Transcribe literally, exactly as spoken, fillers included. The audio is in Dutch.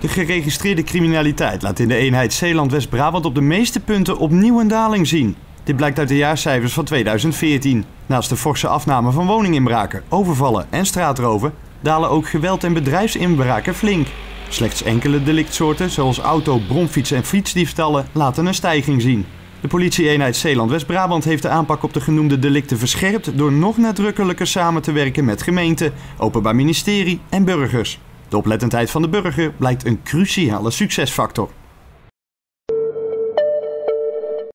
De geregistreerde criminaliteit laat in de eenheid Zeeland-West-Brabant op de meeste punten opnieuw een daling zien. Dit blijkt uit de jaarcijfers van tweeduizend veertien. Naast de forse afname van woninginbraken, overvallen en straatroven dalen ook geweld- en bedrijfsinbraken flink. Slechts enkele delictsoorten zoals auto, bromfiets en fietsdiefstallen laten een stijging zien. De politie-eenheid Zeeland-West-Brabant heeft de aanpak op de genoemde delicten verscherpt door nog nadrukkelijker samen te werken met gemeente, Openbaar Ministerie en burgers. De oplettendheid van de burger blijkt een cruciale succesfactor.